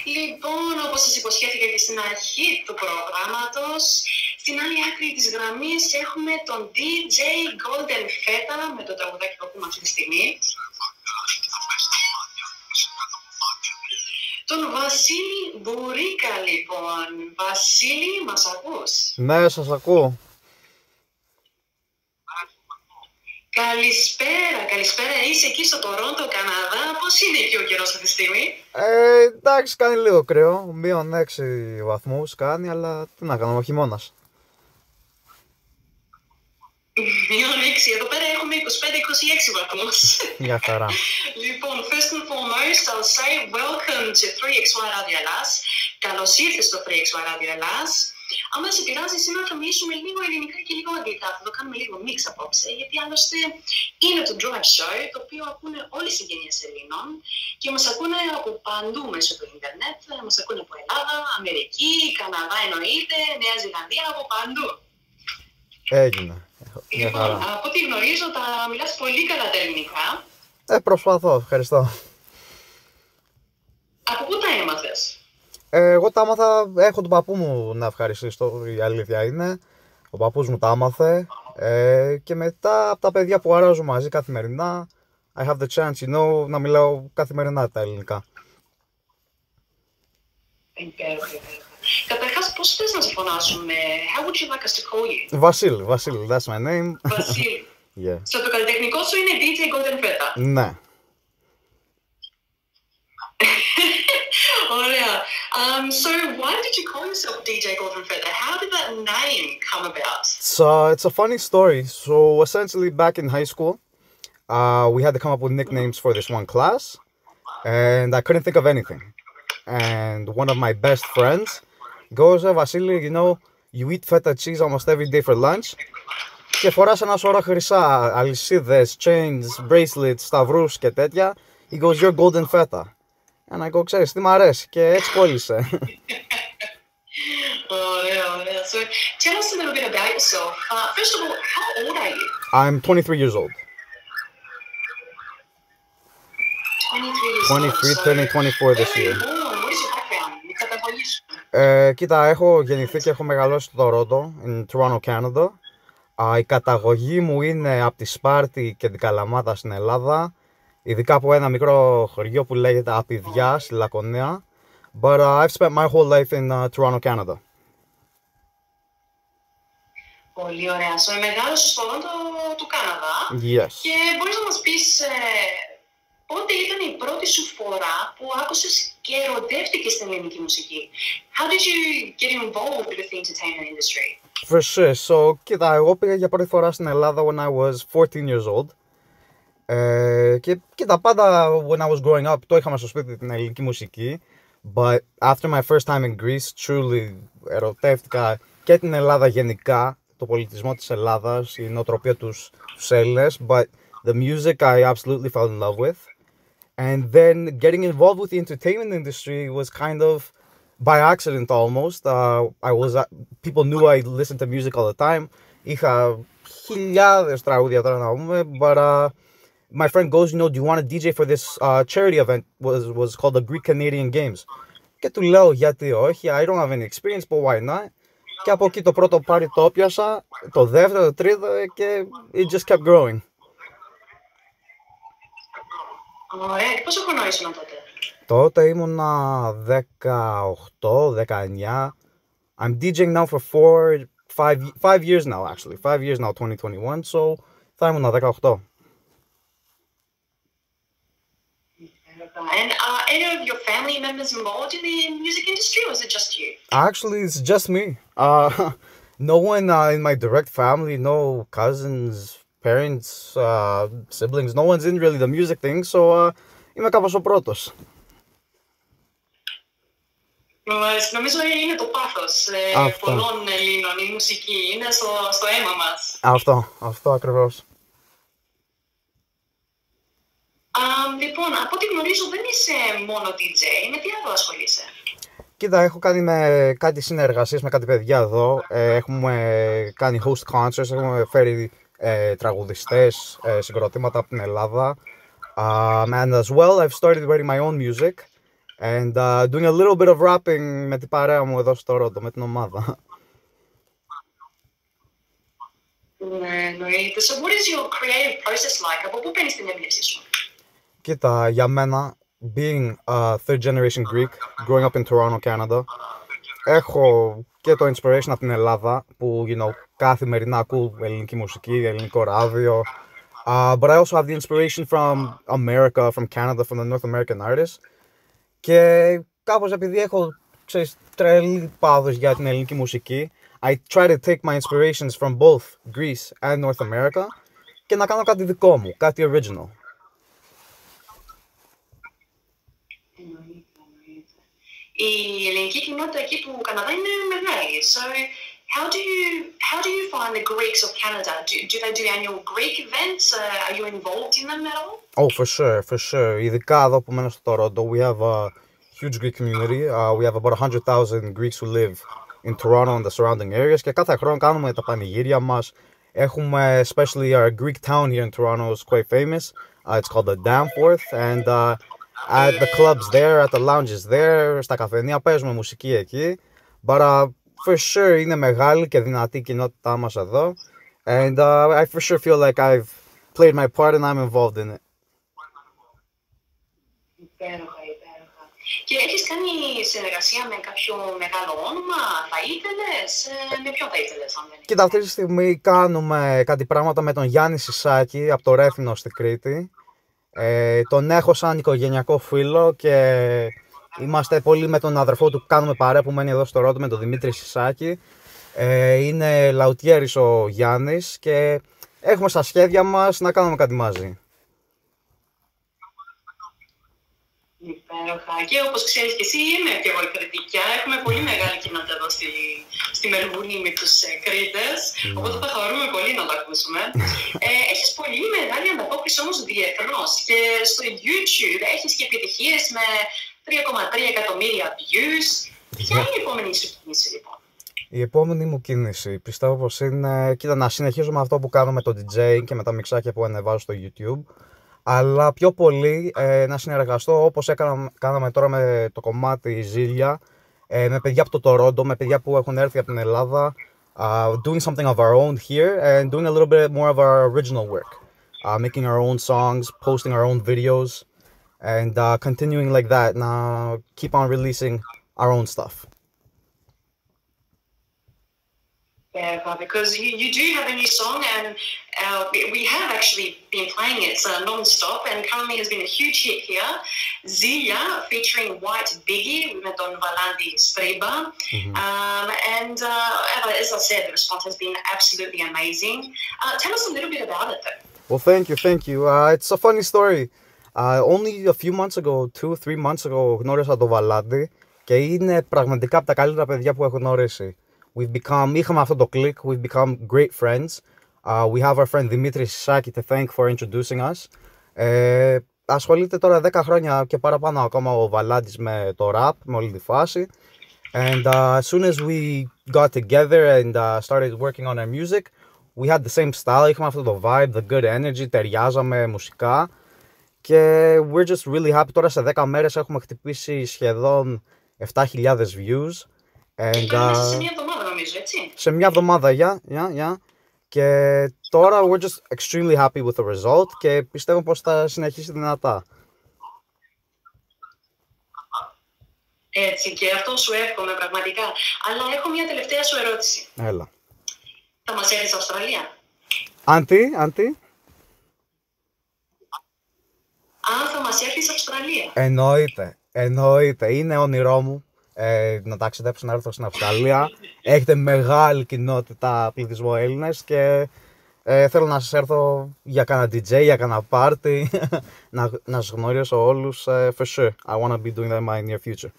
Λοιπόν, όπως σας υποσχέθηκα και στην αρχή του προγράμματος, στην άλλη άκρη της γραμμής έχουμε τον DJ Golden Feta με το τραγουδάκι που ακούμε αυτή τη στιγμή. Τον Βασίλη Μπουρίκα, λοιπόν. Βασίλη, μας ακούς? Ναι, σας ακούω. Καλησπέρα. Είσαι εκεί στο Τορόντο, Καναδά. Πώς είναι εκεί ο καιρός αυτή τη στιγμή? Εντάξει, κάνει λίγο κρύο. Μείον 6 βαθμούς κάνει, αλλά τι να κάνουμε, ο χειμώνας. Μείον 6, εδώ πέρα έχουμε 25-26 βαθμούς. Μια χαρά. Λοιπόν, first and foremost, I'll say welcome to 3XY Radio Ελλάς. Καλώς ήρθες στο 3XY Radio Ελλάς. Αν δεν σε πειράζει, σήμερα θα μιλήσουμε λίγο ελληνικά και λίγο αγγλικά. Θα το κάνουμε λίγο μίξ απόψε, γιατί άλλωστε είναι το Drive Show, το οποίο ακούνε όλες οι γενιές Ελλήνων και μας ακούνε από παντού μέσω του ίντερνετ. Μας ακούνε από Ελλάδα, Αμερική, Καναδά εννοείται, Νέα Ζηλανδία, από παντού. Έγινε. Λοιπόν, από ό,τι γνωρίζω, τα μιλάς πολύ καλά τα ελληνικά. Προσπαθώ, ευχαριστώ. Από πού τα έμαθες? Εγώ τα άμαθα, έχω τον παππού μου να ευχαριστήσω, η αλήθεια είναι. Ο παππούς μου τα άμαθε και μετά από τα παιδιά που αράζω μαζί καθημερινά, I have the chance, να μιλάω καθημερινά τα ελληνικά. Υπέροχα. Καταρχάς, πώς θες να σε φωνάσουμε? How would you like us to call you? Βασίλη, that's my name. Βασίλη. Yeah. Στο το καλλιτεχνικό σου είναι DJ Golden Feta. Ναι. Ωραία. So why did you call yourself DJ Golden Feta? How did that name come about? It's a funny story. So essentially back in high school, we had to come up with nicknames for this one class, and I couldn't think of anything. And one of my best friends goes, Vasily, you eat feta cheese almost every day for lunch. Και φοράς ένα σωρό χρυσά, αλυσίδες, chains, bracelets, σταυρούς και τέτοια. He goes, you're golden feta. And I go, ξέρεις τι μ' αρέσει, και έτσι κόλλησε. Ωραία. So tell us a little bit about yourself. First of all, how old are you? I'm 23 years old. 23 years old. 23, turning 24 this year. What is your background? Η καταγωγή σου? Κοίτα, έχω γεννηθεί και έχω μεγαλώσει στο Τορόντο, in Toronto, Canada. Η καταγωγή μου είναι από τη Σπάρτη και την Καλαμάτα στην Ελλάδα, ειδικά από ένα μικρό χωριό που λέγεται Απιδιά στη Λακωνία. But I've spent my whole life in Toronto, Canada. Πολύ ωραία. So, μεγάλωσες στο Τορόντο του Κάναδα. Yes. Και μπορείς να μας πεις πότε ήταν η πρώτη σου φορά που άκουσες και ερωτεύτηκες στην ελληνική μουσική? How did you get involved with the entertainment industry? For sure. So, κοίτα, εγώ πήγα για πρώτη φορά στην Ελλάδα when I was 14 years old. Και κοίτα, πάντα when I was growing up, το είχαμε στο σπίτι την ελληνική μουσική. But after my first time in Greece, truly ερωτεύτηκα και την Ελλάδα γενικά, το πολιτισμό της Ελλάδας, η νοοτροπία τους Έλληνες. But the music I absolutely fell in love with. And then getting involved with the entertainment industry was kind of by accident almost. People knew I listened to music all the time. Είχα χιλιάδες τραγούδια τώρα να πούμε, but my friend goes, do you want to DJ for this charity event? Was called the Greek Canadian Games. Και του λέω, γιατί όχι, I don't have any experience, but why not? Και από εκεί το πρώτο πάρτι το πιάσα, το δεύτερο, το τρίτο και it just kept growing. Ωραία, και πόσο χρονών ήσουν τότε? Τότε ήμουνα 18, 19. I'm DJing now for 5 years now actually. 5 years now, 2021, so θα ήμουνα 18. And are any of your family members involved in the music industry, or is it just you? Actually, it's just me. No one in my direct family, no cousins, parents, siblings, no one's in really the music thing, so είμαι κάπως ο πρώτος. Νομίζω είναι το πάθος πολλών Ελλήνων, η μουσική, είναι στο αίμα μας. Αυτό ακριβώς. Λοιπόν, από ό,τι γνωρίζω δεν είσαι μόνο DJ, με τι άλλο ασχολείσαι? Κοίτα, έχω κάνει κάτι συνεργασίες με κάτι παιδιά εδώ. Έχουμε κάνει host concerts, έχουμε φέρει τραγουδιστές, συγκροτήματα από την Ελλάδα. And as well, I've started writing my own music. And doing a little bit of rapping με την παρέα μου εδώ στο Ρόντο, με την ομάδα. Ναι, εννοείται. So what is your creative process like? Από πού παίρνεις την έμπνευση σου? Κοίτα, για μένα, being a third generation Greek, growing up in Toronto, Canada, έχω και το inspiration από την Ελλάδα, που, καθημερινά ακούω ελληνική μουσική, ελληνικό ράδιο. But I also have the inspiration from America, from Canada, from the North American artists. Και κάπως επειδή έχω, τρελή πάθος για την ελληνική μουσική, I try to take my inspirations from both Greece and North America και να κάνω κάτι δικό μου, κάτι original. Η ελληνική κοινότητα εκεί του Καναδά είναι μεγάλη. So how do you find the Greeks of Canada? Do they do annual Greek events? Are you involved in them at all? Oh, for sure. Ειδικά εδώ που μένω στο Toronto, we have a huge Greek community. We have about 100,000 Greeks who live in Toronto and the surrounding areas. Και κάθε χρόνο κάνουμε τα πανηγύρια μας. Έχουμε, especially our Greek town here in Toronto is quite famous. It's called the Danforth. And at the clubs there, at the lounges there, στα καφενεία παίζουμε μουσική εκεί. But for sure είναι μεγάλη και δυνατή η κοινότητά μας εδώ. And I for sure feel like I've played my part and I'm involved in it. Υπέροχα. Και έχεις κάνει συνεργασία με κάποιο μεγάλο όνομα, θα ήθελες, με ποιον θα ήθελες αν δεν? Κοίτα, αυτή τη στιγμή κάνουμε κάτι πράγματα με τον Γιάννη Σισάκη από το Ρέθινο στη Κρήτη. Τον έχω σαν οικογενειακό φίλο και είμαστε πολύ με τον αδερφό του που κάνουμε παρέα που μένει εδώ στο Ρόντο, με τον Δημήτρη Σισάκη. Είναι λαουτιέρης ο Γιάννης και έχουμε στα σχέδια μας να κάνουμε κάτι μαζί. Υπέροχα. Και όπως ξέρεις και εσύ, είμαι και εγώ η κριτικιά. Έχουμε πολύ μεγάλη κοινότητα εδώ στη Μελβούρνη με τους Κρήτες. Οπότε θα χαρούμε πολύ να το ακούσουμε. Έχεις πολύ μεγάλη ανταπόκριση όμως διεθνώς. Και στο YouTube έχεις και επιτυχίες με 3,3 εκατομμύρια views. Ποια είναι η επόμενη σου κίνηση λοιπόν? Η επόμενη μου κίνηση πιστεύω πως είναι, κοίτα, να συνεχίζουμε αυτό που κάνω με το DJ και με τα μιξάκια που ανεβάζω στο YouTube. Αλλά πιο πολύ να συνεργαστώ όπως κάναμε τώρα με το κομμάτι Ζήλια, με παιδιά από το Τορόντο, με παιδιά που έχουν έρθει από την Ελλάδα, doing something of our own here and doing a little bit more of our original work, making our own songs, posting our own videos and continuing like that, keep on releasing our own stuff. Yeah, because you do have a new song and we have actually been playing it non-stop and currently has been a huge hit here. Zilja featuring White Biggie with Don Valandi Streba. And as I said, the response has been absolutely amazing. Tell us a little bit about it though. Well, thank you. It's a funny story. Only a few months ago, 2-3 months ago, γνώρισα τον Βαλάντι και είναι πραγματικά από τα καλύτερα παιδιά που έχω γνωρίσει. Είχαμε αυτό το click, we've become great friends. We have our friend Dimitri Sisaki to thank for introducing us. Ασχολείται τώρα 10 χρόνια και παραπάνω ακόμα ο Βαλάντης με το rap, με όλη τη φάση. And as soon as we got together and started working on our music, we had the same style, είχαμε αυτό το vibe, the good energy, ταιριάζαμε μουσικά. Και we're just really happy. Τώρα σε 10 μέρες έχουμε χτυπήσει σχεδόν 7.000 views. Σε μια εβδομάδα νομίζω, έτσι. Σε μια εβδομάδα, yeah. Και τώρα we're just extremely happy with the result και πιστεύω πως θα συνεχίσει δυνατά. Έτσι, και αυτό σου εύχομαι πραγματικά. Αλλά έχω μια τελευταία σου ερώτηση. Έλα. Θα μας έρθεις Αυστραλία? Αντί. Αν θα μας έρθεις Αυστραλία? Εννοείται. Είναι όνειρό μου να ταξιδέψω να έρθω στην Αυστραλία. Έχετε μεγάλη κοινότητα πληθυσμό Έλληνες και θέλω να σας έρθω για κάνα DJ, για κάνα party, να σας γνωρίσω όλους. For sure, I want to be doing that in my near future.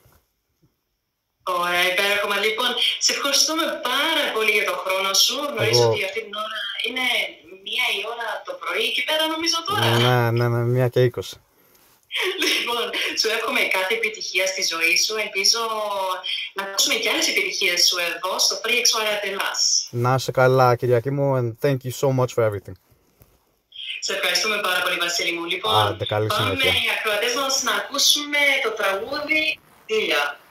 Ωραία, υπέροχα. Λοιπόν, σε ευχαριστούμε πάρα πολύ για τον χρόνο σου. Γνωρίζω ότι αυτή την ώρα είναι 1 η ώρα το πρωί εκεί πέρα νομίζω τώρα. Ναι, 1:20. Λοιπόν, σου εύχομαι κάθε επιτυχία στη ζωή σου. Ελπίζω να ακούσουμε και άλλες επιτυχίες σου εδώ στο Free XY Athenas. Να είσαι καλά, Κυριακή μου, and thank you so much for everything. Σε ευχαριστούμε πάρα πολύ, Βασίλη μου. Λοιπόν, Άντε, καλή πάμε συνέχεια. οι ακροατές μας να ακούσουμε το τραγούδι «Δίλια».